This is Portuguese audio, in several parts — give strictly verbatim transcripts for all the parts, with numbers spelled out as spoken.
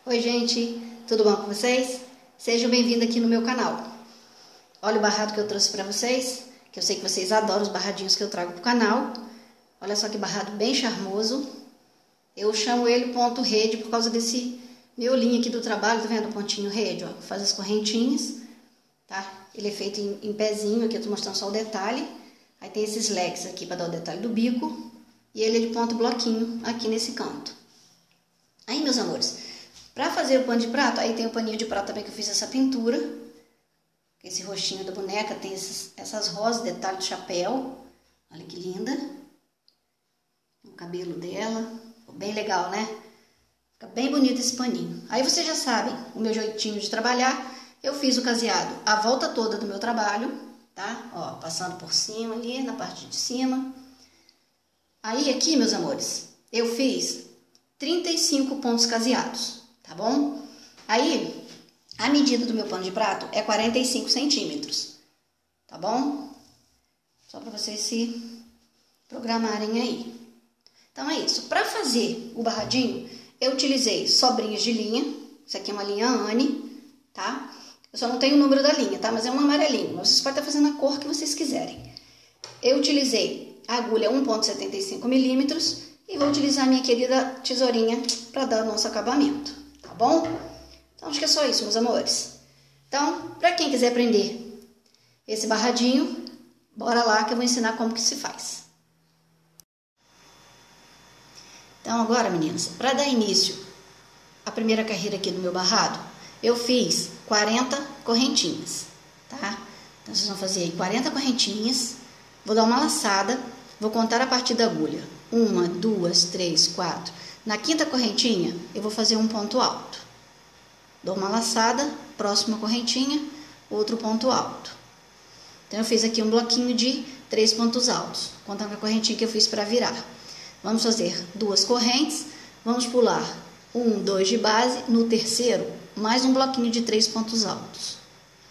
Oi gente, tudo bom com vocês? Sejam bem-vindos aqui no meu canal. Olha o barrado que eu trouxe para vocês, que eu sei que vocês adoram os barradinhos que eu trago pro canal. Olha só que barrado bem charmoso. Eu chamo ele ponto rede por causa desse miolinho aqui do trabalho, tá vendo o pontinho rede, ó? Faz as correntinhas, tá? Ele é feito em, em pezinho, aqui eu tô mostrando só o detalhe. Aí tem esses leques aqui para dar o detalhe do bico. E ele é de ponto bloquinho aqui nesse canto. Aí, meus amores, para fazer o pano de prato, aí tem o paninho de prato também que eu fiz essa pintura. Esse rostinho da boneca, tem esses, essas rosas, detalhe do chapéu. Olha que linda. O cabelo dela, ficou bem legal, né? Fica bem bonito esse paninho. Aí vocês já sabem o meu jeitinho de trabalhar. Eu fiz o caseado a volta toda do meu trabalho, tá? Ó, passando por cima ali, na parte de cima. Aí aqui, meus amores, eu fiz trinta e cinco pontos caseados, tá bom? Aí, a medida do meu pano de prato é quarenta e cinco centímetros, tá bom? Só para vocês se programarem aí. Então é isso. Para fazer o barradinho, eu utilizei sobrinhas de linha. Isso aqui é uma linha Anne, tá? Eu só não tenho o número da linha, tá? Mas é um amarelinho. Vocês podem estar fazendo a cor que vocês quiserem. Eu utilizei a agulha um ponto setenta e cinco milímetros e vou utilizar a minha querida tesourinha para dar o nosso acabamento, tá bom? Então, acho que é só isso, meus amores. Então, para quem quiser aprender esse barradinho, bora lá que eu vou ensinar como que se faz. Então, agora, meninas, para dar início à primeira carreira aqui do meu barrado, eu fiz quarenta correntinhas, tá? Então, vocês vão fazer aí quarenta correntinhas, vou dar uma laçada, vou contar a partir da agulha. Uma, duas, três, quatro. Na quinta correntinha, eu vou fazer um ponto alto. Dou uma laçada, próxima correntinha, outro ponto alto. Então, eu fiz aqui um bloquinho de três pontos altos, contando a correntinha que eu fiz para virar. Vamos fazer duas correntes, vamos pular um, dois de base, no terceiro, mais um bloquinho de três pontos altos.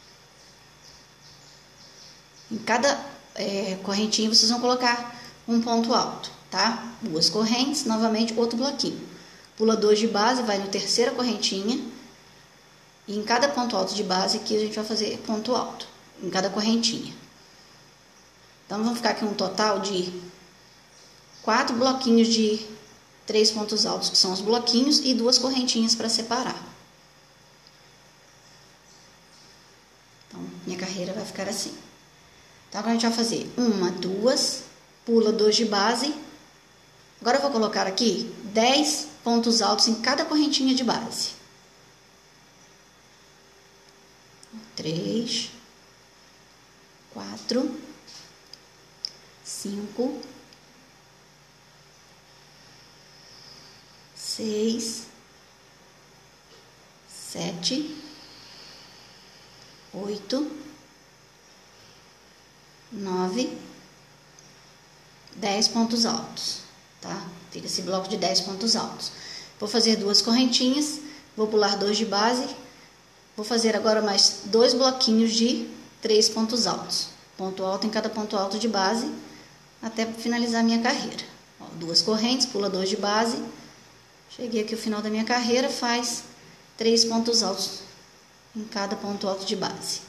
Em cada é, correntinha, vocês vão colocar um ponto alto, tá? Duas correntes, novamente outro bloquinho. Pula dois de base, vai no terceira correntinha. E em cada ponto alto de base aqui a gente vai fazer ponto alto, em cada correntinha. Então, vamos ficar aqui um total de quatro bloquinhos de três pontos altos, que são os bloquinhos, e duas correntinhas para separar. Então, minha carreira vai ficar assim. Então, agora a gente vai fazer uma, duas, pula dois de base. Agora eu vou colocar aqui dez pontos altos em cada correntinha de base. Três, quatro, cinco, seis, sete, oito, nove, dez pontos altos, tá? Fica esse bloco de dez pontos altos. Vou fazer duas correntinhas, vou pular dois de base, vou fazer agora mais dois bloquinhos de três pontos altos. Ponto alto em cada ponto alto de base, até finalizar a minha carreira. Ó, duas correntes, pula dois de base, cheguei aqui ao final da minha carreira, faz três pontos altos em cada ponto alto de base.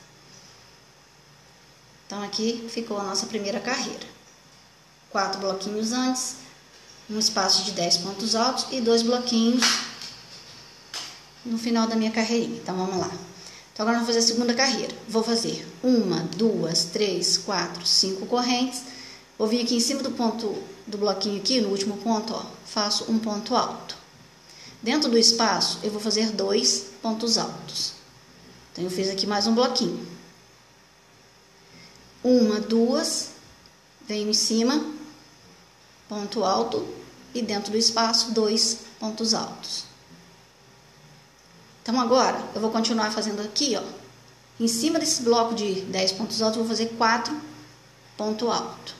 Então, aqui ficou a nossa primeira carreira. Quatro bloquinhos antes, um espaço de dez pontos altos e dois bloquinhos no final da minha carreirinha. Então, vamos lá. Então, agora vamos fazer a segunda carreira. Vou fazer uma, duas, três, quatro, cinco correntes. Vou vir aqui em cima do ponto, do bloquinho aqui, no último ponto, ó, faço um ponto alto. Dentro do espaço, eu vou fazer dois pontos altos. Então, eu fiz aqui mais um bloquinho. Uma, duas, venho em cima, ponto alto, e dentro do espaço, dois pontos altos. Então, agora, eu vou continuar fazendo aqui, ó, em cima desse bloco de dez pontos altos, eu vou fazer quatro pontos altos.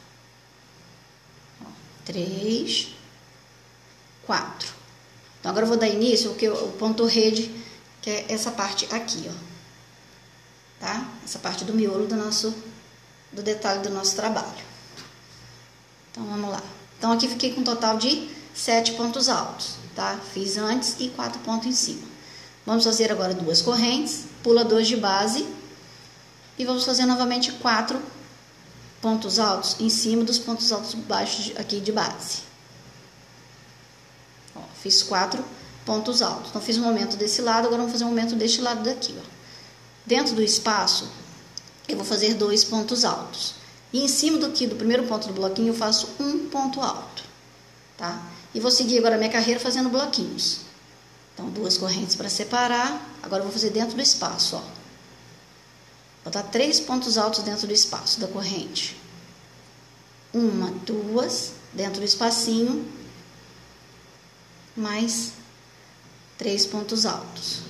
três, quatro. Então, agora eu vou dar início ao ponto rede, que é essa parte aqui, ó. Tá? Essa parte do miolo do nosso, do detalhe do nosso trabalho. Então, vamos lá. Então, aqui fiquei com um total de sete pontos altos, tá? Fiz antes e quatro pontos em cima. Vamos fazer agora duas correntes, pula dois de base e vamos fazer novamente quatro pontos altos em cima dos pontos altos baixos aqui de base. Ó, fiz quatro pontos altos. Então, fiz um aumento desse lado, agora vamos fazer um aumento deste lado daqui, ó. Dentro do espaço, eu vou fazer dois pontos altos. E em cima do, aqui, do primeiro ponto do bloquinho, eu faço um ponto alto, tá? E vou seguir agora a minha carreira fazendo bloquinhos. Então, duas correntes para separar. Agora, eu vou fazer dentro do espaço, ó. Vou botar três pontos altos dentro do espaço da corrente. Uma, duas, dentro do espacinho. Mais três pontos altos.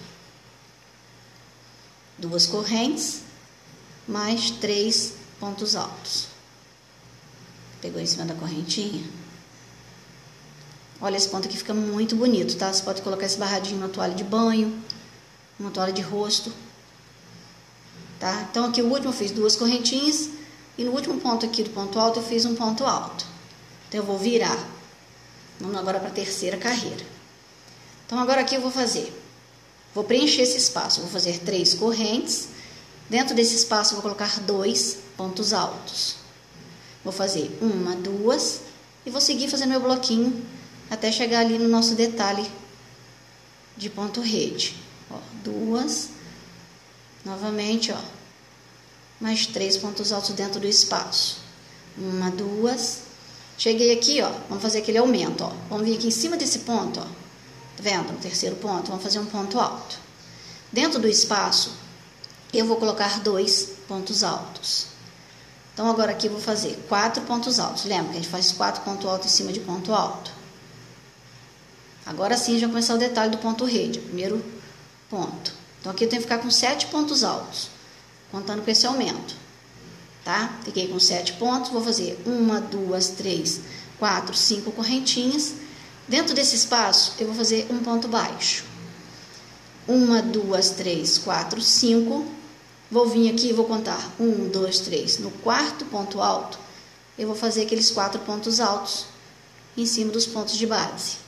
Duas correntes, mais três pontos altos. Pegou em cima da correntinha? Olha, esse ponto aqui fica muito bonito, tá? Você pode colocar esse barradinho na toalha de banho, uma toalha de rosto, tá? Então, aqui o último eu fiz duas correntinhas e no último ponto aqui do ponto alto eu fiz um ponto alto. Então, eu vou virar. Vamos agora para a terceira carreira. Então, agora aqui eu vou fazer, vou preencher esse espaço, vou fazer três correntes. Dentro desse espaço, eu vou colocar dois pontos altos. Vou fazer uma, duas e vou seguir fazendo meu bloquinho até chegar ali no nosso detalhe de ponto rede. Ó, duas, novamente, ó, mais três pontos altos dentro do espaço. Uma, duas. Cheguei aqui, ó, vamos fazer aquele aumento, ó. Vamos vir aqui em cima desse ponto, ó. Tá vendo? No terceiro ponto, vamos fazer um ponto alto. Dentro do espaço, eu vou colocar dois pontos altos. Então, agora aqui eu vou fazer quatro pontos altos. Lembra que a gente faz quatro pontos altos em cima de ponto alto? Agora sim, já vai começar o detalhe do ponto rede, primeiro ponto. Então, aqui eu tenho que ficar com sete pontos altos, contando com esse aumento, tá? Fiquei com sete pontos, vou fazer uma, duas, três, quatro, cinco correntinhas. Dentro desse espaço, eu vou fazer um ponto baixo. Uma, duas, três, quatro, cinco. Vou vir aqui e vou contar um, dois, três. No quarto ponto alto, eu vou fazer aqueles quatro pontos altos em cima dos pontos de base,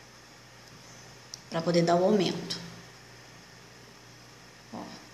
para poder dar o aumento. Ó.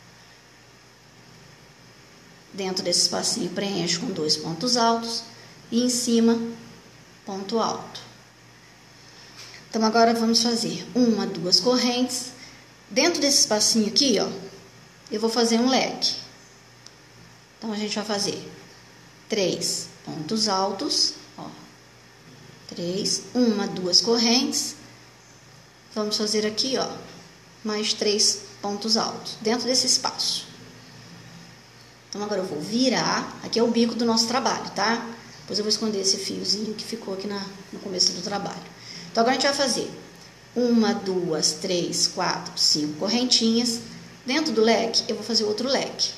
Dentro desse espacinho, preencho com dois pontos altos e em cima, ponto alto. Então, agora vamos fazer uma, duas correntes. Dentro desse espacinho aqui, ó, eu vou fazer um leque. Então, a gente vai fazer três pontos altos, ó, três, uma, duas correntes. Vamos fazer aqui, ó, mais três pontos altos dentro desse espaço. Então, agora eu vou virar. Aqui é o bico do nosso trabalho, tá? Depois eu vou esconder esse fiozinho que ficou aqui na, no começo do trabalho. Então, agora a gente vai fazer uma, duas, três, quatro, cinco correntinhas. Dentro do leque, eu vou fazer outro leque.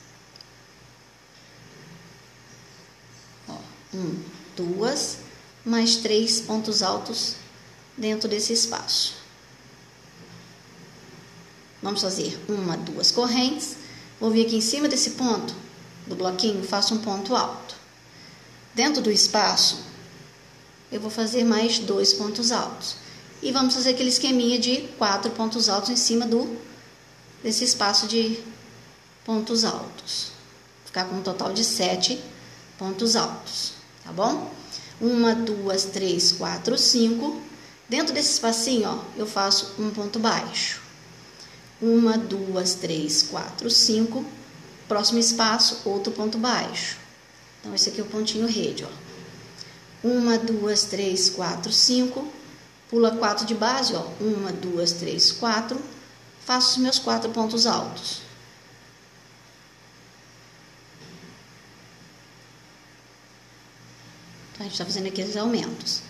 Ó, um, duas, mais três pontos altos dentro desse espaço. Vamos fazer uma, duas correntes. Vou vir aqui em cima desse ponto do bloquinho, faço um ponto alto. Dentro do espaço, eu vou fazer mais dois pontos altos. E vamos fazer aquele esqueminha de quatro pontos altos em cima do, desse espaço de pontos altos. Ficar com um total de sete pontos altos, tá bom? Uma, duas, três, quatro, cinco. Dentro desse espacinho, ó, eu faço um ponto baixo. Uma, duas, três, quatro, cinco. Próximo espaço, outro ponto baixo. Então, esse aqui é o pontinho rede, ó. Uma, duas, três, quatro, cinco. Pula quatro de base, ó. Uma, duas, três, quatro. Faço os meus quatro pontos altos. Então, a gente tá fazendo aqueles aumentos.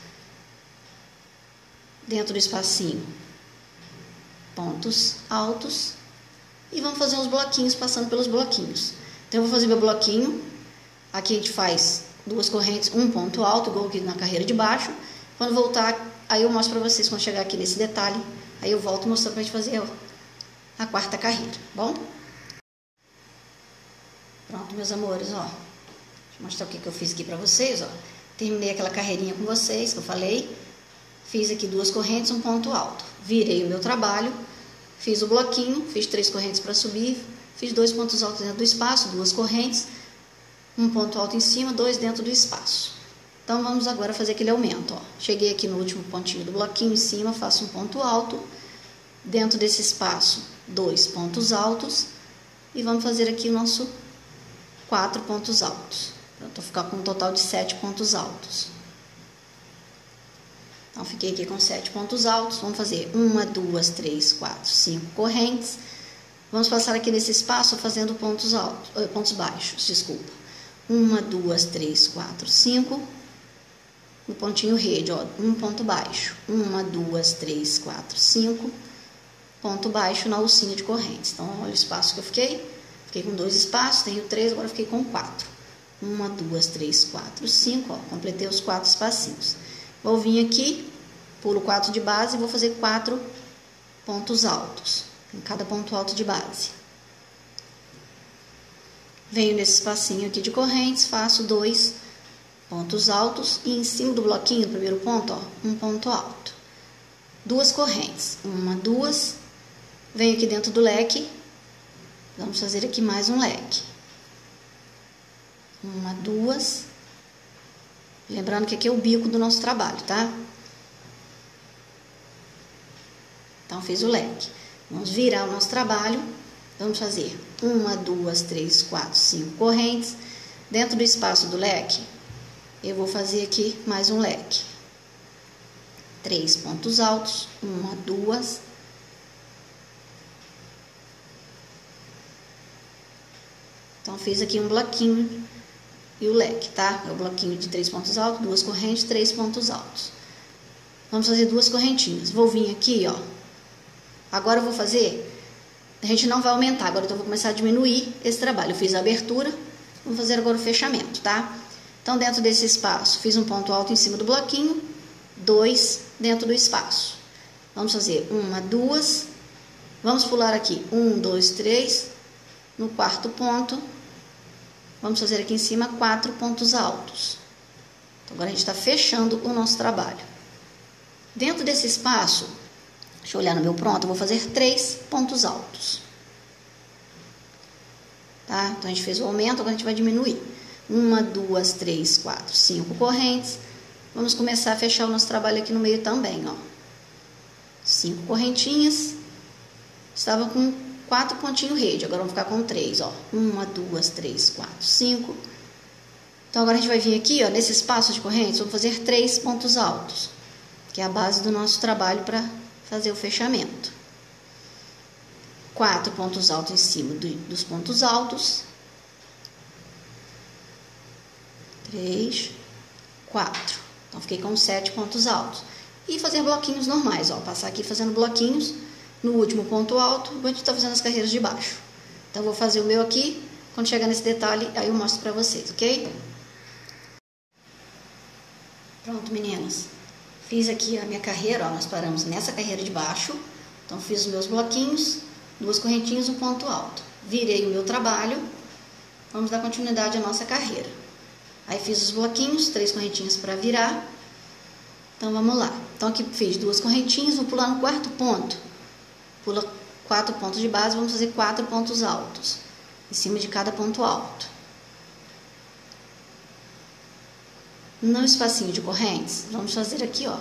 Dentro do espacinho, pontos altos. E vamos fazer uns bloquinhos, passando pelos bloquinhos. Então, eu vou fazer meu bloquinho. Aqui a gente faz duas correntes, um ponto alto, igual aqui na carreira de baixo. Quando voltar, aí eu mostro pra vocês, quando chegar aqui nesse detalhe, aí eu volto mostrando pra gente fazer, ó, a quarta carreira, bom? Pronto, meus amores, ó. Deixa eu mostrar o que, que eu fiz aqui pra vocês, ó. Terminei aquela carreirinha com vocês, que eu falei. Fiz aqui duas correntes, um ponto alto. Virei o meu trabalho. Fiz o bloquinho, fiz três correntes para subir, fiz dois pontos altos dentro do espaço, duas correntes, um ponto alto em cima, dois dentro do espaço. Então, vamos agora fazer aquele aumento, ó. Cheguei aqui no último pontinho do bloquinho em cima, faço um ponto alto, dentro desse espaço, dois pontos altos, e vamos fazer aqui o nosso quatro pontos altos. Então, vou ficar com um total de sete pontos altos. Então, fiquei aqui com sete pontos altos. Vamos fazer uma, duas, três, quatro, cinco correntes. Vamos passar aqui nesse espaço fazendo pontos altos, pontos baixos, desculpa. Uma, duas, três, quatro, cinco. No pontinho rede, ó, um ponto baixo. Uma, duas, três, quatro, cinco. Ponto baixo na alcinha de correntes. Então, olha o espaço que eu fiquei. Fiquei com dois espaços, tenho três, agora fiquei com quatro. Uma, duas, três, quatro, cinco, ó, completei os quatro espacinhos. Vou vir aqui, pulo quatro de base e vou fazer quatro pontos altos, em cada ponto alto de base. Venho nesse espacinho aqui de correntes, faço dois pontos altos e em cima do bloquinho, do primeiro ponto, ó, um ponto alto. Duas correntes, uma, duas, venho aqui dentro do leque. Vamos fazer aqui mais um leque. Uma, duas. Lembrando que aqui é o bico do nosso trabalho, tá? Então, fiz o leque. Vamos virar o nosso trabalho. Vamos fazer uma, duas, três, quatro, cinco correntes. Dentro do espaço do leque, eu vou fazer aqui mais um leque. Três pontos altos. Uma, duas. Então, fiz aqui um bloquinho e o leque, tá? É o bloquinho de três pontos altos, duas correntes, três pontos altos. Vamos fazer duas correntinhas. Vou vir aqui, ó. Agora eu vou fazer... A gente não vai aumentar, agora eu vou começar a diminuir esse trabalho. Eu fiz a abertura, vamos fazer agora o fechamento, tá? Então, dentro desse espaço, fiz um ponto alto em cima do bloquinho, dois dentro do espaço. Vamos fazer uma, duas, vamos pular aqui, um, dois, três, no quarto ponto, vamos fazer aqui em cima quatro pontos altos. Então, agora a gente está fechando o nosso trabalho. Dentro desse espaço, deixa eu olhar no meu pronto, eu vou fazer três pontos altos. Tá? Então, a gente fez o aumento, agora a gente vai diminuir. Uma, duas, três, quatro, cinco correntes. Vamos começar a fechar o nosso trabalho aqui no meio também, ó. Cinco correntinhas. Estava com quatro pontinhos rede, agora vamos ficar com três, ó. Uma, duas, três, quatro, cinco. Então, agora a gente vai vir aqui, ó, nesse espaço de correntes, vamos fazer três pontos altos, que é a base do nosso trabalho para fazer o fechamento. Quatro pontos altos em cima do, dos pontos altos. Três, quatro. Então, fiquei com sete pontos altos. E fazer bloquinhos normais, ó. Passar aqui fazendo bloquinhos no último ponto alto, a gente tá fazendo as carreiras de baixo. Então, vou fazer o meu aqui. Quando chegar nesse detalhe, aí eu mostro pra vocês, ok? Pronto, meninas. Fiz aqui a minha carreira, ó. Nós paramos nessa carreira de baixo. Então, fiz os meus bloquinhos, duas correntinhas, um ponto alto. Virei o meu trabalho. Vamos dar continuidade à nossa carreira. Aí, fiz os bloquinhos, três correntinhas para virar. Então, vamos lá. Então, aqui fiz duas correntinhas, vou pular no quarto ponto. Pula quatro pontos de base, vamos fazer quatro pontos altos. Em cima de cada ponto alto. No espacinho de correntes, vamos fazer aqui, ó.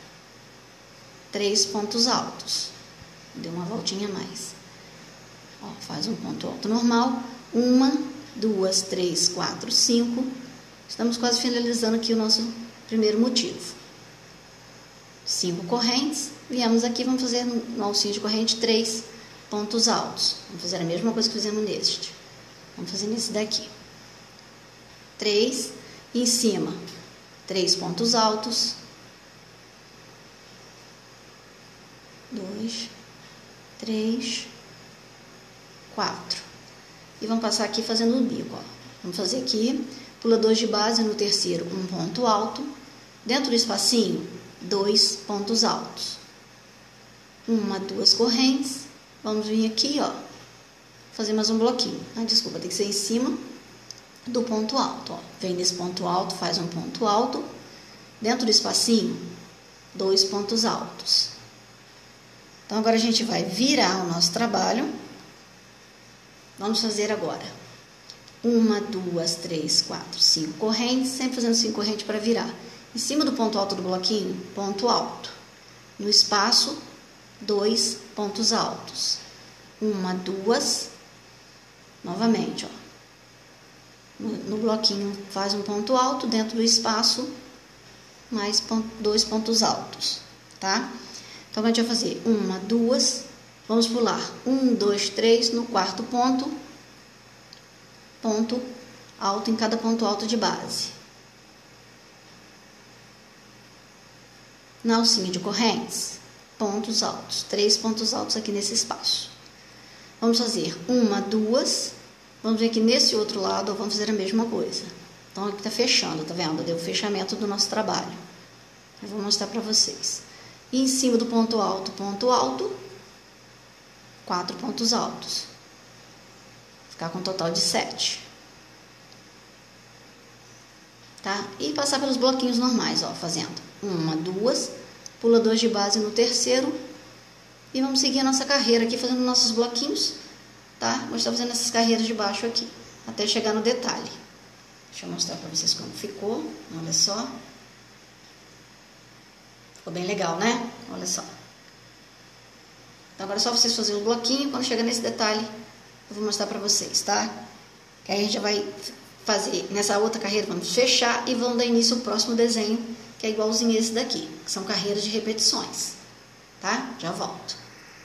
Três pontos altos. Deu uma voltinha a mais. Ó, faz um ponto alto normal. Uma, duas, três, quatro, cinco. Estamos quase finalizando aqui o nosso primeiro motivo. Cinco correntes. Viemos aqui, vamos fazer no alcinho de corrente três pontos altos. Vamos fazer a mesma coisa que fizemos neste. Vamos fazer nesse daqui. Três. Em cima, três pontos altos. Dois. Três. Quatro. E vamos passar aqui fazendo o bico, ó. Vamos fazer aqui, pula dois de base, no terceiro, um ponto alto. Dentro do espacinho, dois pontos altos. Uma, duas correntes. Vamos vir aqui, ó, fazer mais um bloquinho. Ah, desculpa, tem que ser em cima do ponto alto, ó. Vem nesse ponto alto, faz um ponto alto. Dentro do espacinho, dois pontos altos. Então, agora a gente vai virar o nosso trabalho. Vamos fazer agora uma, duas, três, quatro, cinco correntes, sempre fazendo cinco correntes para virar. Em cima do ponto alto do bloquinho, ponto alto. No espaço, dois pontos altos. Uma, duas, novamente, ó. No, no bloquinho faz um ponto alto, dentro do espaço, mais ponto, dois pontos altos, tá? Então, a gente vai fazer uma, duas, vamos pular um, dois, três, no quarto ponto, ponto alto em cada ponto alto de base. Na alcinha de correntes, pontos altos, três pontos altos aqui nesse espaço. Vamos fazer uma, duas, vamos ver que nesse outro lado vamos fazer a mesma coisa. Então, aqui tá fechando, tá vendo? Deu o fechamento do nosso trabalho. Eu vou mostrar para vocês. E em cima do ponto alto, ponto alto, quatro pontos altos. Ficar com um total de sete. Tá? E passar pelos bloquinhos normais, ó, fazendo uma, duas, pula dois de base no terceiro. E vamos seguir a nossa carreira aqui, fazendo nossos bloquinhos, tá? Vou estar fazendo essas carreiras de baixo aqui, até chegar no detalhe. Deixa eu mostrar para vocês como ficou, olha só. Ficou bem legal, né? Olha só. Então, agora é só vocês fazerem o bloquinho. Quando chegar nesse detalhe, eu vou mostrar pra vocês, tá? Que aí a gente já vai fazer nessa outra carreira, vamos fechar e vamos dar início ao próximo desenho, que é igualzinho esse daqui, que são carreiras de repetições, tá? Já volto.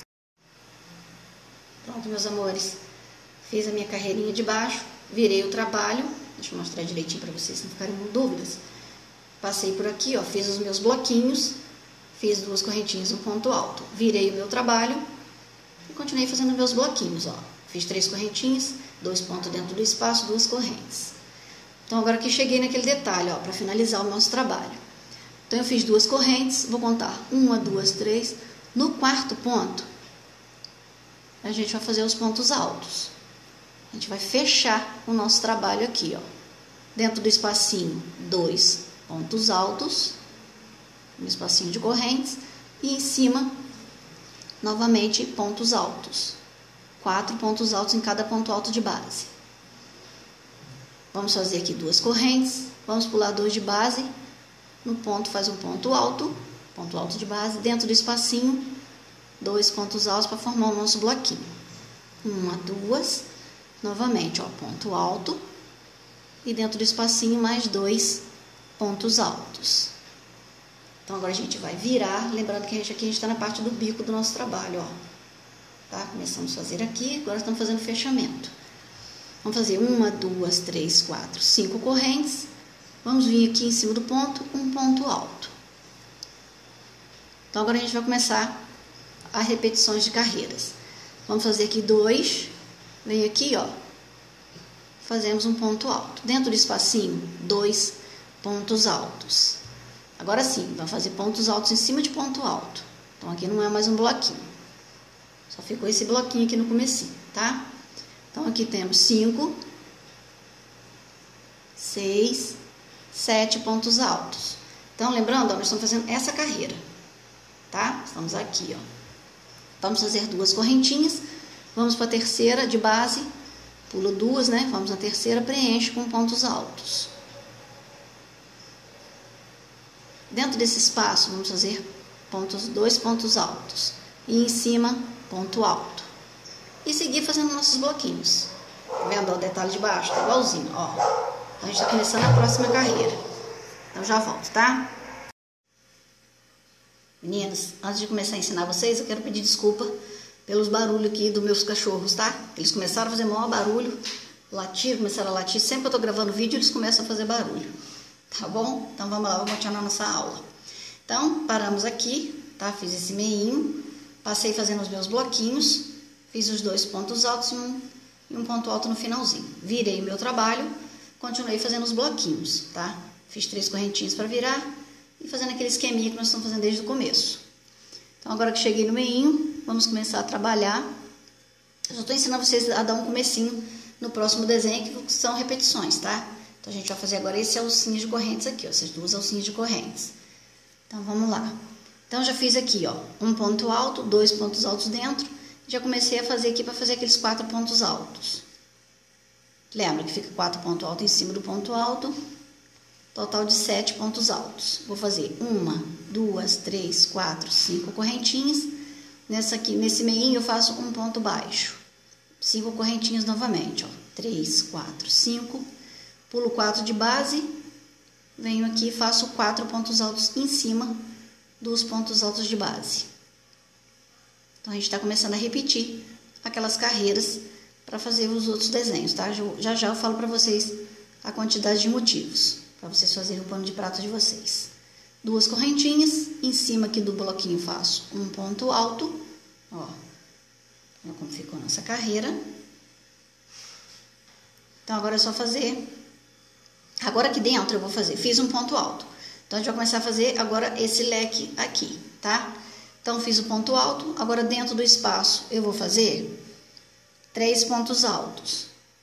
Pronto, meus amores. Fiz a minha carreirinha de baixo, virei o trabalho. Deixa eu mostrar direitinho pra vocês, não ficarem com dúvidas. Passei por aqui, ó, fiz os meus bloquinhos. Fiz duas correntinhas no ponto alto, virei o meu trabalho e continuei fazendo meus bloquinhos, ó. Fiz três correntinhas, dois pontos dentro do espaço, duas correntes. Então, agora que cheguei naquele detalhe, ó, para finalizar o nosso trabalho. Então, eu fiz duas correntes, vou contar uma, duas, três. No quarto ponto, a gente vai fazer os pontos altos. A gente vai fechar o nosso trabalho aqui, ó. Dentro do espacinho, dois pontos altos. Um espacinho de correntes e em cima, novamente, pontos altos. Quatro pontos altos em cada ponto alto de base. Vamos fazer aqui duas correntes, vamos pular dois de base, no ponto faz um ponto alto, ponto alto de base, dentro do espacinho, dois pontos altos para formar o nosso bloquinho. Uma, duas, novamente, ó, ponto alto e dentro do espacinho mais dois pontos altos. Então, agora a gente vai virar, lembrando que a gente aqui a gente está na parte do bico do nosso trabalho, ó. Tá? Começamos a fazer aqui, agora estamos fazendo fechamento. Vamos fazer uma, duas, três, quatro, cinco correntes. Vamos vir aqui em cima do ponto, um ponto alto. Então, agora a gente vai começar as repetições de carreiras. Vamos fazer aqui dois, vem aqui, ó. Fazemos um ponto alto. Dentro do espacinho, dois pontos altos. Agora sim, vamos fazer pontos altos em cima de ponto alto. Então, aqui não é mais um bloquinho. Só ficou esse bloquinho aqui no comecinho, tá? Então, aqui temos cinco, seis, sete pontos altos. Então, lembrando, ó, nós estamos fazendo essa carreira, tá? Estamos aqui, ó. Vamos fazer duas correntinhas. Vamos para a terceira de base. Pula duas, né? Vamos na terceira, preenche com pontos altos. Dentro desse espaço, vamos fazer pontos, dois pontos altos. E em cima, ponto alto. E seguir fazendo nossos bloquinhos. Tá vendo ó, o detalhe de baixo? Tá igualzinho, ó. Então, a gente tá começando a próxima carreira. Então, já volto, tá? Meninas, antes de começar a ensinar vocês, eu quero pedir desculpa pelos barulhos aqui dos meus cachorros, tá? Eles começaram a fazer maior barulho, latir, começaram a latir. Sempre que eu tô gravando vídeo, eles começam a fazer barulho. Tá bom? Então, vamos lá, vamos continuar a nossa aula. Então, paramos aqui, tá? Fiz esse meinho, passei fazendo os meus bloquinhos, fiz os dois pontos altos e um, e um ponto alto no finalzinho. Virei o meu trabalho, continuei fazendo os bloquinhos, tá? Fiz três correntinhas para virar e fazendo aquele esqueminha que nós estamos fazendo desde o começo. Então, agora que cheguei no meinho, vamos começar a trabalhar. Eu só estou ensinando vocês a dar um comecinho no próximo desenho, que são repetições, tá? Então, a gente vai fazer agora esse alcinho de correntes aqui, ó, essas duas alcinhas de correntes. Então, vamos lá. Então, já fiz aqui, ó, um ponto alto, dois pontos altos dentro. Já comecei a fazer aqui para fazer aqueles quatro pontos altos. Lembra que fica quatro pontos altos em cima do ponto alto. Total de sete pontos altos. Vou fazer uma, duas, três, quatro, cinco correntinhas. Nessa aqui, nesse meinho eu faço um ponto baixo. Cinco correntinhas novamente, ó. Três, quatro, cinco. Pulo quatro de base. Venho aqui e faço quatro pontos altos em cima dos pontos altos de base. Então, a gente está começando a repetir aquelas carreiras para fazer os outros desenhos, tá? Já já eu falo para vocês a quantidade de motivos, para vocês fazerem o pano de prato de vocês. Duas correntinhas, em cima aqui do bloquinho faço um ponto alto, ó. Olha como ficou nossa carreira. Então, agora é só fazer. Agora aqui dentro eu vou fazer, fiz um ponto alto. Então, a gente vai começar a fazer agora esse leque aqui, tá? Então, fiz o ponto alto. Agora, dentro do espaço, eu vou fazer três pontos altos.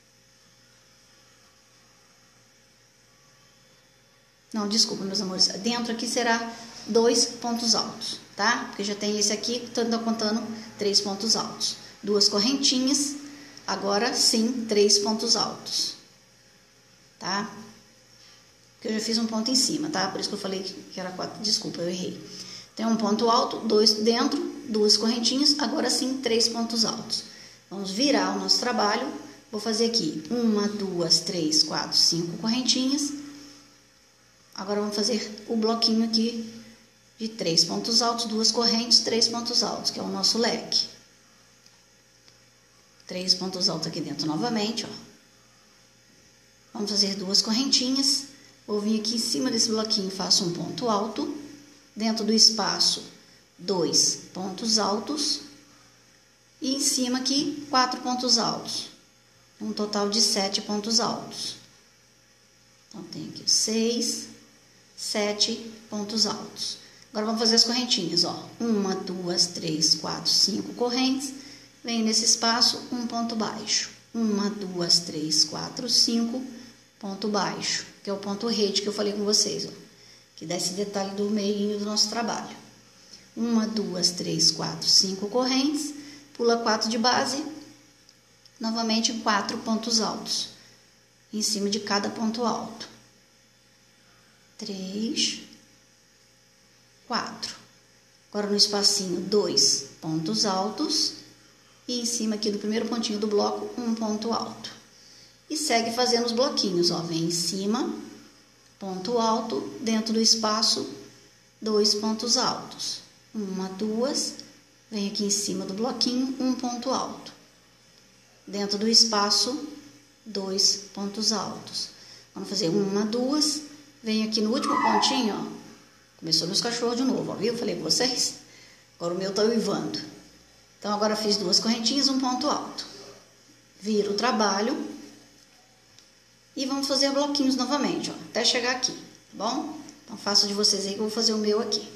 Não, desculpa, meus amores. Dentro aqui será dois pontos altos, tá? Porque já tem esse aqui, tô contando três pontos altos. Duas correntinhas. Agora, sim, três pontos altos, tá? Porque eu já fiz um ponto em cima, tá? Por isso que eu falei que era quatro. Desculpa, eu errei. Tem um ponto alto, dois dentro, duas correntinhas, agora sim, três pontos altos. Vamos virar o nosso trabalho. Vou fazer aqui uma, duas, três, quatro, cinco correntinhas. Agora vamos fazer o bloquinho aqui de três pontos altos, duas correntes, três pontos altos, que é o nosso leque. Três pontos altos aqui dentro novamente, ó. Vamos fazer duas correntinhas. Vou vir aqui em cima desse bloquinho, faço um ponto alto. Dentro do espaço, dois pontos altos. E em cima aqui, quatro pontos altos. Um total de sete pontos altos. Então, tem aqui seis, sete pontos altos. Agora, vamos fazer as correntinhas, ó. Uma, duas, três, quatro, cinco correntes. Venho nesse espaço, um ponto baixo. Uma, duas, três, quatro, cinco, ponto baixo. Que é o ponto rede que eu falei com vocês, ó. Que dá esse detalhe do meio do nosso trabalho. Uma, duas, três, quatro, cinco correntes. Pula quatro de base. Novamente, quatro pontos altos. Em cima de cada ponto alto. Três. Quatro. Agora, no espacinho, dois pontos altos. E em cima aqui do primeiro pontinho do bloco, um ponto alto. E segue fazendo os bloquinhos, ó. Vem em cima, ponto alto, dentro do espaço, dois pontos altos. Uma, duas, vem aqui em cima do bloquinho, um ponto alto. Dentro do espaço, dois pontos altos. Vamos fazer uma, duas, vem aqui no último pontinho, ó. Começou meus cachorros de novo, ó, viu? Falei com vocês. Agora o meu tá uivando. Então, agora fiz duas correntinhas, um ponto alto. Viro o trabalho. E vamos fazer bloquinhos novamente, ó, até chegar aqui, tá bom? Então, faço de vocês aí que eu vou fazer o meu aqui.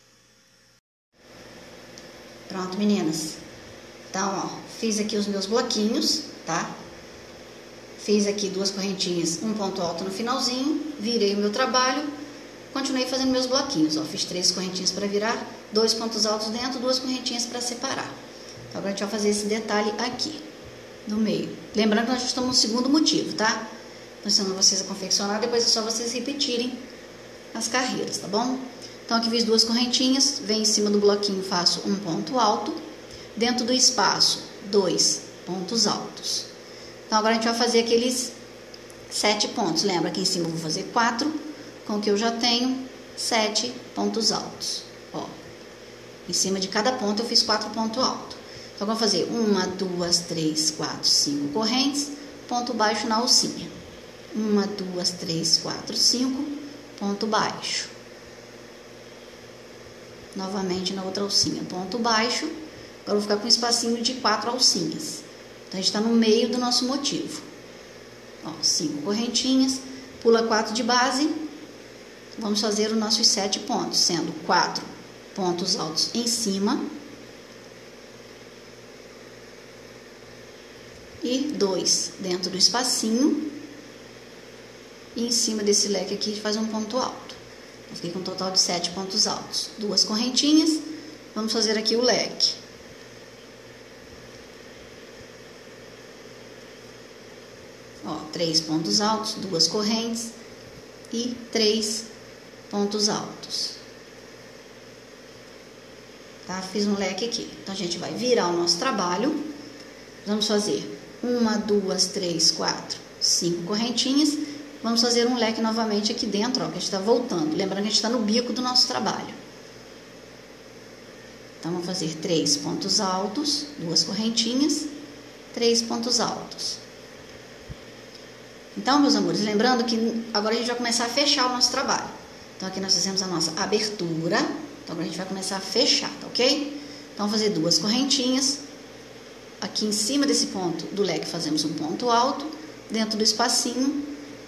Pronto, meninas. Então, ó, fiz aqui os meus bloquinhos, tá? Fiz aqui duas correntinhas, um ponto alto no finalzinho. Virei o meu trabalho. Continuei fazendo meus bloquinhos, ó. Fiz três correntinhas para virar, dois pontos altos dentro, duas correntinhas para separar. Então, agora a gente vai fazer esse detalhe aqui, no meio. Lembrando que nós estamos no segundo motivo, tá? Ensinando vocês a confeccionar, depois é só vocês repetirem as carreiras, tá bom? Então, aqui fiz duas correntinhas, venho em cima do bloquinho, faço um ponto alto. Dentro do espaço, dois pontos altos. Então, agora a gente vai fazer aqueles sete pontos. Lembra, aqui em cima eu vou fazer quatro, com o que eu já tenho, sete pontos altos. Ó, em cima de cada ponto eu fiz quatro pontos altos. Então, eu vou fazer uma, duas, três, quatro, cinco correntes, ponto baixo na alcinha. Uma, duas, três, quatro, cinco, ponto baixo. Novamente na outra alcinha, ponto baixo. Agora eu vou ficar com um espacinho de quatro alcinhas. Então, a gente está no meio do nosso motivo. Ó, cinco correntinhas, pula quatro de base. Vamos fazer os nossos sete pontos, sendo quatro pontos altos em cima. E dois dentro do espacinho. E em cima desse leque aqui, a gente faz um ponto alto. Eu fiquei com um total de sete pontos altos. Duas correntinhas, vamos fazer aqui o leque. Ó, três pontos altos, duas correntes e três pontos altos. Tá? Fiz um leque aqui. Então, a gente vai virar o nosso trabalho. Vamos fazer uma, duas, três, quatro, cinco correntinhas. Vamos fazer um leque novamente aqui dentro, ó, que a gente está voltando. Lembrando que a gente está no bico do nosso trabalho. Então, vamos fazer três pontos altos, duas correntinhas, três pontos altos. Então, meus amores, lembrando que agora a gente vai começar a fechar o nosso trabalho. Então, aqui nós fizemos a nossa abertura. Então, agora a gente vai começar a fechar, tá ok? Então, fazer duas correntinhas. Aqui em cima desse ponto do leque fazemos um ponto alto. Dentro do espacinho,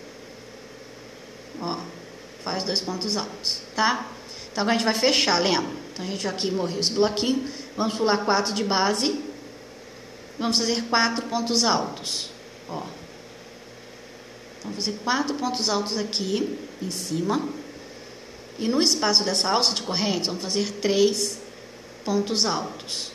ó, faz dois pontos altos, tá? Então, agora a gente vai fechar, lembra? Então, a gente aqui morreu esse bloquinho. Vamos pular quatro de base. Vamos fazer quatro pontos altos, ó. Então, vamos fazer quatro pontos altos aqui em cima. E no espaço dessa alça de correntes, vamos fazer três pontos altos.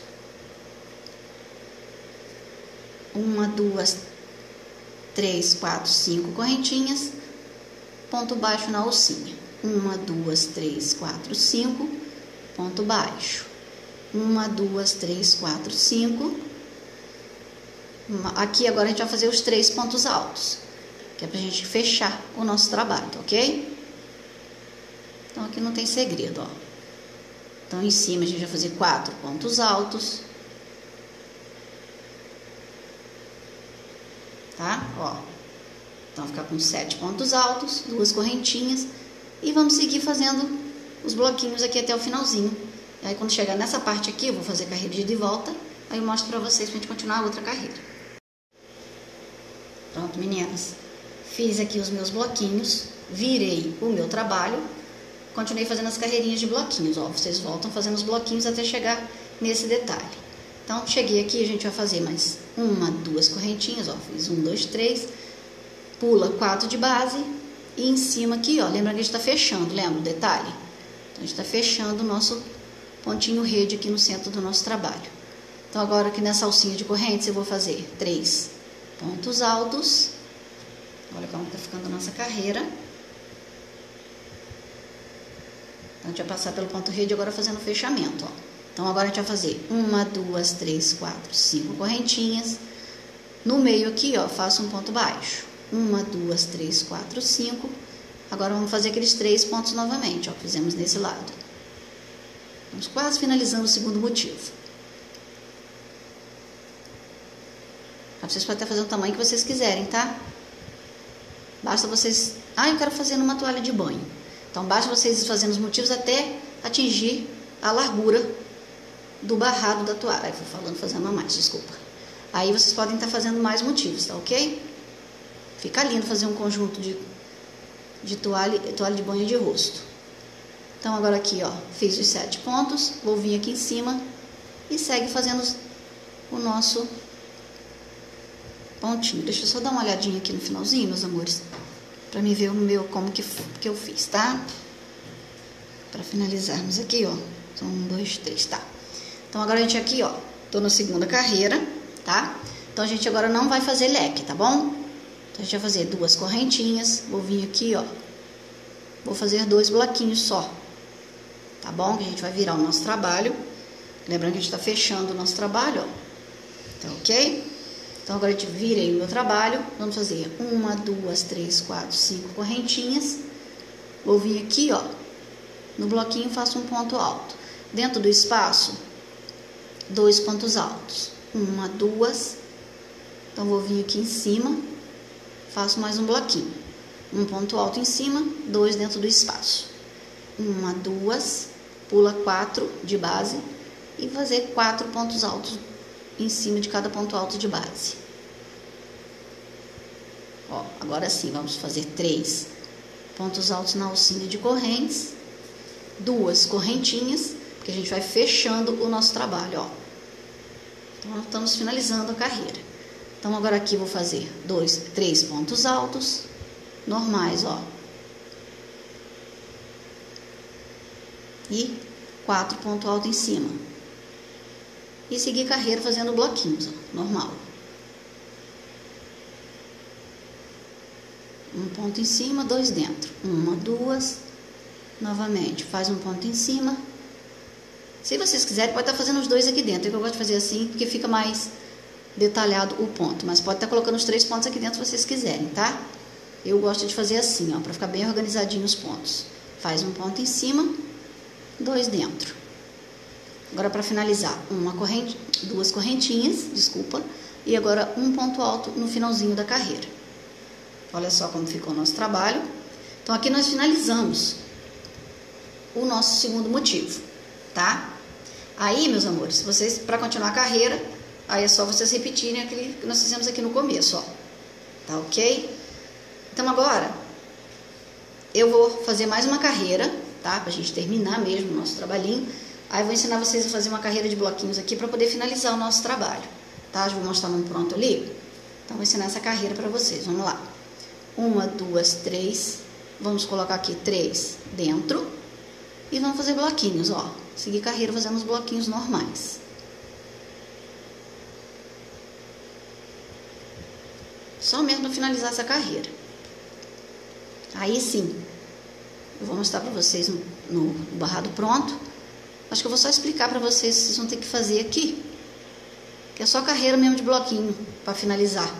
Uma, duas, três, quatro, cinco correntinhas. Ponto baixo na alcinha. Uma, duas, três, quatro, cinco. Ponto baixo. Uma, duas, três, quatro, cinco. Uma, aqui agora a gente vai fazer os três pontos altos, que é pra gente fechar o nosso trabalho, tá ok? Então, aqui não tem segredo, ó. Então, em cima a gente vai fazer quatro pontos altos. Tá? Ó. Então, ficar com sete pontos altos, duas correntinhas. E vamos seguir fazendo os bloquinhos aqui até o finalzinho. E aí, quando chegar nessa parte aqui, eu vou fazer carreira de ida e volta. Aí eu mostro pra vocês pra gente continuar a outra carreira. Pronto, meninas. Fiz aqui os meus bloquinhos. Virei o meu trabalho. Continuei fazendo as carreirinhas de bloquinhos, ó. Vocês voltam fazendo os bloquinhos até chegar nesse detalhe. Então, cheguei aqui, a gente vai fazer mais uma, duas correntinhas, ó. Fiz um, dois, três. Pula quatro de base. E em cima aqui, ó. Lembra que a gente tá fechando, lembra o detalhe? Então, a gente tá fechando o nosso pontinho rede aqui no centro do nosso trabalho. Então, agora aqui nessa alcinha de correntes, eu vou fazer três pontos altos. Olha como tá ficando a nossa carreira. Então, a gente vai passar pelo ponto rede agora fazendo o fechamento, ó. Então, agora a gente vai fazer uma, duas, três, quatro, cinco correntinhas. No meio aqui, ó, faço um ponto baixo. Uma, duas, três, quatro, cinco. Agora, vamos fazer aqueles três pontos novamente, ó, que fizemos nesse lado. Vamos quase finalizando o segundo motivo. Vocês podem até fazer o tamanho que vocês quiserem, tá? Basta vocês... Ah, eu quero fazer numa toalha de banho. Então, basta vocês fazendo os motivos até atingir a largura do barrado da toalha. Aí, vou falando, fazendo a mais, desculpa. Aí, vocês podem estar fazendo mais motivos, tá ok? Fica lindo fazer um conjunto de, de toalha, toalha de banho de rosto. Então, agora aqui, ó, fiz os sete pontos. Vou vir aqui em cima e segue fazendo o nosso pontinho. Deixa eu só dar uma olhadinha aqui no finalzinho, meus amores, pra me ver o meu, como que, que eu fiz, tá? Pra finalizarmos aqui, ó. Então, um, dois, três, tá? Então, agora a gente aqui, ó, tô na segunda carreira, tá? Então, a gente agora não vai fazer leque, tá bom? Então, a gente vai fazer duas correntinhas. Vou vir aqui, ó. Vou fazer dois bloquinhos só, tá bom? Que a gente vai virar o nosso trabalho. Lembrando que a gente tá fechando o nosso trabalho, ó. Tá ok? Então, agora a gente virei o meu trabalho. Vamos fazer uma, duas, três, quatro, cinco correntinhas. Vou vir aqui, ó. No bloquinho, faço um ponto alto. Dentro do espaço, dois pontos altos. Uma, duas. Então, vou vir aqui em cima. Faço mais um bloquinho. Um ponto alto em cima, dois dentro do espaço. Uma, duas. Pula quatro de base. E fazer quatro pontos altos em cima de cada ponto alto de base. Ó, agora sim, vamos fazer três pontos altos na alcinha de correntes, duas correntinhas, porque a gente vai fechando o nosso trabalho, ó. Então, nós estamos finalizando a carreira. Então, agora aqui vou fazer dois, três pontos altos, normais, ó. e quatro ponto alto em cima. E seguir carreira fazendo bloquinhos, ó, normal. Um ponto em cima, dois dentro. Uma, duas, novamente, faz um ponto em cima. Se vocês quiserem, pode estar fazendo os dois aqui dentro. Eu gosto de fazer assim, porque fica mais detalhado o ponto. Mas pode estar colocando os três pontos aqui dentro se vocês quiserem, tá? Eu gosto de fazer assim, ó, para ficar bem organizadinho os pontos. Faz um ponto em cima, dois dentro. Agora, para finalizar, uma corrente, duas correntinhas, desculpa, e agora um ponto alto no finalzinho da carreira. Olha só como ficou o nosso trabalho. Então, aqui nós finalizamos o nosso segundo motivo, tá? Aí, meus amores, vocês, para continuar a carreira, aí é só vocês repetirem aquele que nós fizemos aqui no começo, ó. Tá ok? Então, agora, eu vou fazer mais uma carreira, tá? Pra gente terminar mesmo o nosso trabalhinho. Aí eu vou ensinar vocês a fazer uma carreira de bloquinhos aqui para poder finalizar o nosso trabalho, tá? Eu vou mostrar um pronto ali. Então, vou ensinar essa carreira para vocês. Vamos lá. Uma, duas, três. Vamos colocar aqui três dentro. E vamos fazer bloquinhos, ó. Seguir carreira fazendo os bloquinhos normais. Só mesmo para finalizar essa carreira. Aí sim, eu vou mostrar para vocês no, no barrado pronto. Acho que eu vou só explicar para vocês, vocês vão ter que fazer aqui. Que é só carreira mesmo de bloquinho, para finalizar.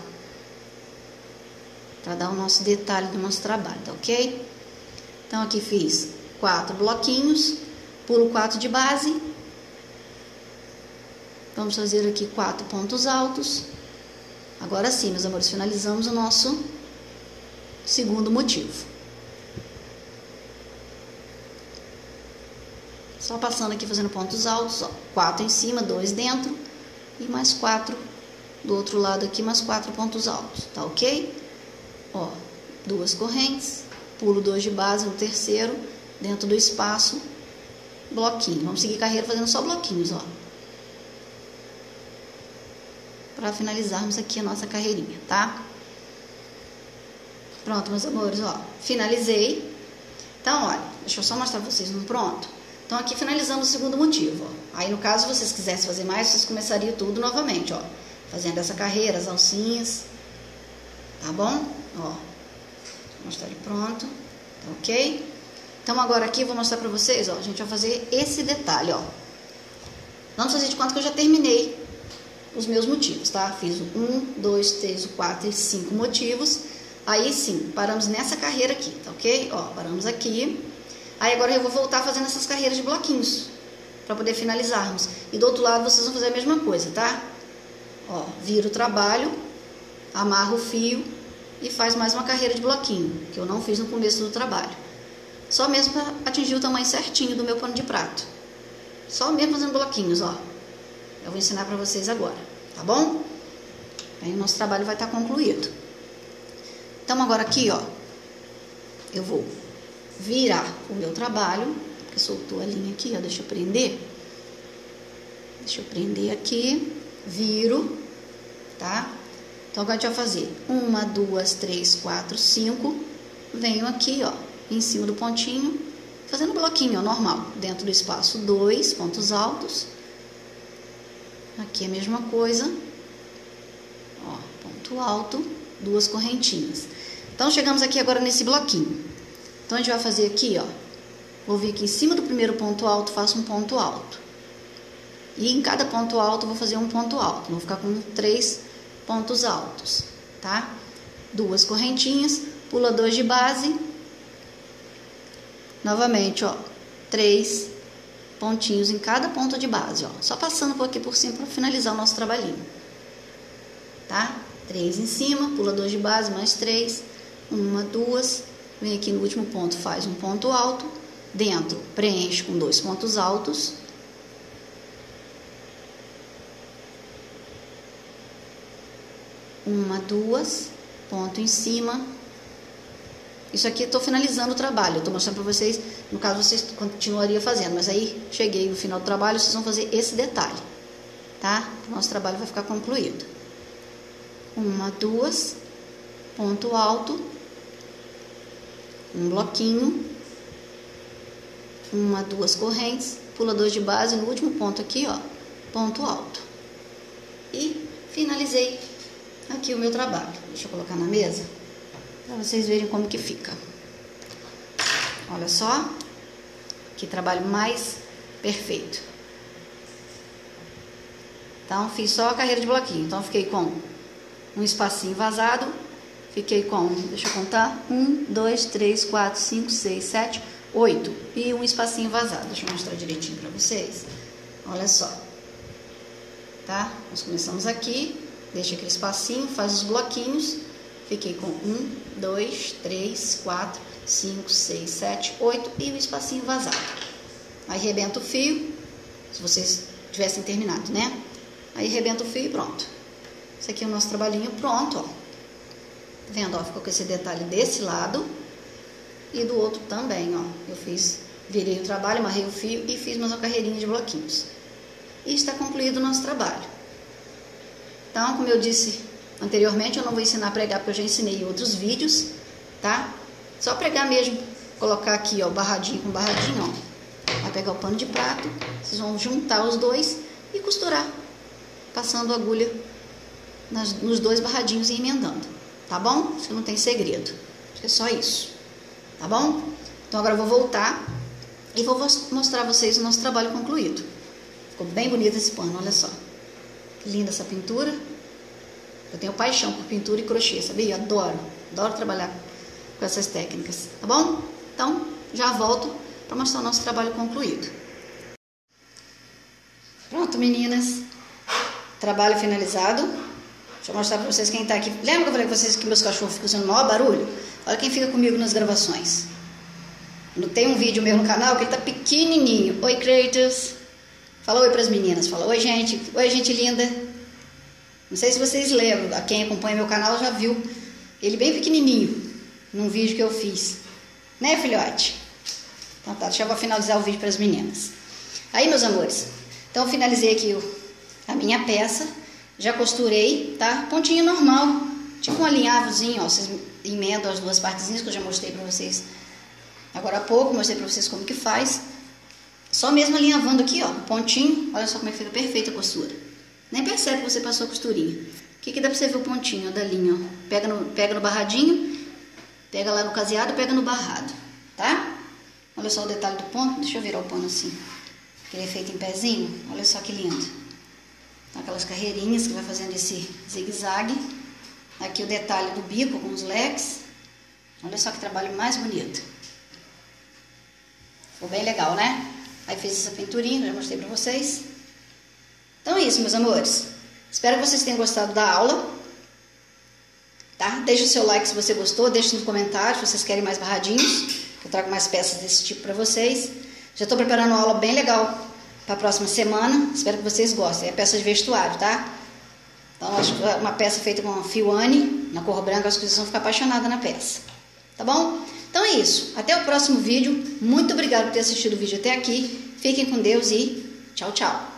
Para dar o nosso detalhe do nosso trabalho, tá ok? Então, aqui fiz quatro bloquinhos, pulo quatro de base. Vamos fazer aqui quatro pontos altos. Agora sim, meus amores, finalizamos o nosso segundo motivo. Só passando aqui, fazendo pontos altos, ó. Quatro em cima, dois dentro. E mais quatro do outro lado aqui, mais quatro pontos altos, tá ok? Ó, duas correntes, pulo dois de base no terceiro, dentro do espaço, bloquinho. Vamos seguir carreira fazendo só bloquinhos, ó. Para finalizarmos aqui a nossa carreirinha, tá? Pronto, meus amores, ó. Finalizei. Então, olha, deixa eu só mostrar pra vocês no pronto. Então, aqui finalizamos o segundo motivo, ó. Aí, no caso, se vocês quisessem fazer mais, vocês começariam tudo novamente, ó. Fazendo essa carreira, as alcinhas. Tá bom? Ó. Vou mostrar ele pronto. Tá ok? Então, agora aqui eu vou mostrar pra vocês, ó. A gente vai fazer esse detalhe, ó. Vamos fazer de conta que eu já terminei os meus motivos, tá? Fiz o um, dois, três, o quatro e cinco motivos. Aí, sim, paramos nessa carreira aqui, tá ok? Ó, paramos aqui. Aí, agora eu vou voltar fazendo essas carreiras de bloquinhos, pra poder finalizarmos. E do outro lado, vocês vão fazer a mesma coisa, tá? Ó, vira o trabalho, amarra o fio e faz mais uma carreira de bloquinho, que eu não fiz no começo do trabalho. Só mesmo para atingir o tamanho certinho do meu pano de prato. Só mesmo fazendo bloquinhos, ó. Eu vou ensinar para vocês agora, tá bom? Aí o nosso trabalho vai estar concluído. Então, agora aqui, ó, eu vou virar o meu trabalho, porque soltou a linha aqui, ó, deixa eu prender. Deixa eu prender aqui, viro, tá? Então, agora a gente vai fazer uma, duas, três, quatro, cinco. Venho aqui, ó, em cima do pontinho, fazendo bloquinho, ó, normal, dentro do espaço, dois pontos altos. Aqui a mesma coisa, ó, ponto alto, duas correntinhas. Então, chegamos aqui agora nesse bloquinho. Então, a gente vai fazer aqui, ó, vou vir aqui em cima do primeiro ponto alto, faço um ponto alto. E em cada ponto alto, vou fazer um ponto alto. Vou ficar com três pontos altos, tá? Duas correntinhas, pula dois de base. Novamente, ó, três pontinhos em cada ponto de base, ó. Só passando por aqui por cima para finalizar o nosso trabalhinho. Tá? Três em cima, pula dois de base, mais três. Uma, duas. Vem aqui no último ponto, faz um ponto alto. Dentro, preenche com dois pontos altos. Uma, duas. Ponto em cima. Isso aqui eu tô finalizando o trabalho, eu tô mostrando pra vocês, no caso vocês continuariam fazendo, mas aí cheguei no final do trabalho, vocês vão fazer esse detalhe, tá? O nosso trabalho vai ficar concluído. Uma, duas, ponto alto, um bloquinho, uma, duas correntes, pula dois de base no último ponto aqui, ó, ponto alto. E finalizei aqui o meu trabalho. Deixa eu colocar na mesa para vocês verem como que fica. Olha só, que trabalho mais perfeito. Então, fiz só a carreira de bloquinho. Então, fiquei com um espacinho vazado. Fiquei com, deixa eu contar, um, dois, três, quatro, cinco, seis, sete, oito. E um espacinho vazado. Deixa eu mostrar direitinho para vocês. Olha só. Tá? Nós começamos aqui. Deixa aquele espacinho, faz os bloquinhos. Fiquei com um, dois, três, quatro, cinco, seis, sete, oito e o espacinho vazado. Aí rebenta o fio, se vocês tivessem terminado, né? Aí rebenta o fio e pronto. Esse aqui é o nosso trabalhinho pronto, ó. Tá vendo, ó? Ficou com esse detalhe desse lado e do outro também, ó. Eu fiz, virei o trabalho, amarrei o fio e fiz mais uma carreirinha de bloquinhos. E está concluído o nosso trabalho. Então, como eu disse anteriormente, eu não vou ensinar a pregar porque eu já ensinei em outros vídeos, tá? Só pregar mesmo, colocar aqui, ó, barradinho com barradinho, ó. Vai pegar o pano de prato, vocês vão juntar os dois e costurar, passando a agulha nas, nos dois barradinhos e emendando, tá bom? Isso não tem segredo, é só isso, tá bom? Então agora eu vou voltar e vou mostrar a vocês o nosso trabalho concluído. Ficou bem bonito esse pano, olha só. Que linda essa pintura. Eu tenho paixão por pintura e crochê, sabia? Adoro, adoro trabalhar com essas técnicas, tá bom? Então, já volto para mostrar o nosso trabalho concluído. Pronto, meninas. Trabalho finalizado. Deixa eu mostrar para vocês quem tá aqui. Lembra que eu falei com vocês que meus cachorros ficam fazendo o maior barulho? Olha quem fica comigo nas gravações. Tem um vídeo meu no canal que ele tá pequenininho. Oi, Kratos. Fala oi para as meninas. Fala oi, gente. Oi, gente linda. Não sei se vocês lembram. Quem acompanha meu canal já viu ele bem pequenininho num vídeo que eu fiz. Né, filhote? Então tá, deixa eu finalizar o vídeo para as meninas. Aí, meus amores, então eu finalizei aqui o, a minha peça. Já costurei, tá? Pontinho normal. Tipo um alinhavozinho, ó. Vocês emendam as duas partezinhas que eu já mostrei para vocês agora há pouco. Mostrei para vocês como que faz. Só mesmo alinhavando aqui, ó, o pontinho. Olha só como é que fica perfeita a costura. Nem percebe que você passou a costurinha. Aqui que dá pra você ver o pontinho, ó, da linha, ó. Pega no, pega no barradinho, pega lá no caseado, pega no barrado, tá? Olha só o detalhe do ponto. Deixa eu virar o pano assim. Ele é feito em pezinho. Olha só que lindo. Aquelas carreirinhas que vai fazendo esse zigue-zague. Aqui o detalhe do bico com os leques. Olha só que trabalho mais bonito. Ficou bem legal, né? Aí fiz essa pinturinha, já mostrei pra vocês. Então é isso, meus amores. Espero que vocês tenham gostado da aula. Tá? Deixa o seu like se você gostou. Deixa nos comentários se vocês querem mais barradinhos. Eu trago mais peças desse tipo pra vocês. Já estou preparando uma aula bem legal para a próxima semana. Espero que vocês gostem. É peça de vestuário, tá? Então, acho que é uma peça feita com Fioane, na cor branca. Acho que vocês vão ficar apaixonadas na peça. Tá bom? Então é isso. Até o próximo vídeo. Muito obrigada por ter assistido o vídeo até aqui. Fiquem com Deus e tchau, tchau.